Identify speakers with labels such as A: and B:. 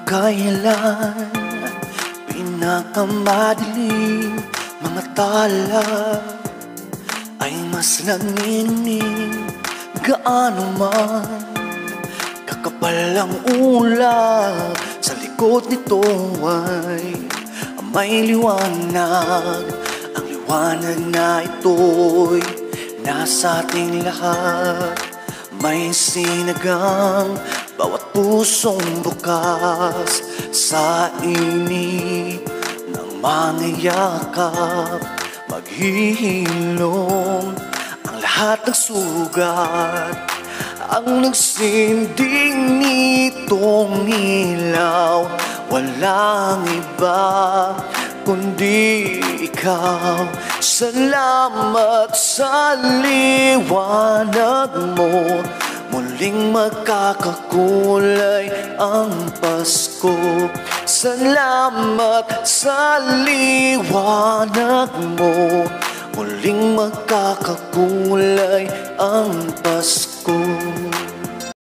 A: kailan pinakamadilim mga tala ay mas nanginginig. Gaano man kakapal ang ulap, sa likod nito ay may liwanag. Ang liwanag na ito'y nasa ating lahat. May sinagang bawat pusong bukas sa init ng mga yakap. Maghihilom ang lahat ng sugat. Ang nagsinding nitong ilaw, walang iba kundi ikaw. Salamat sa liwanag mo, muling magkakakulay ang Pasko. Salamat sa liwanag mo, muling magkakakulay ang Pasko.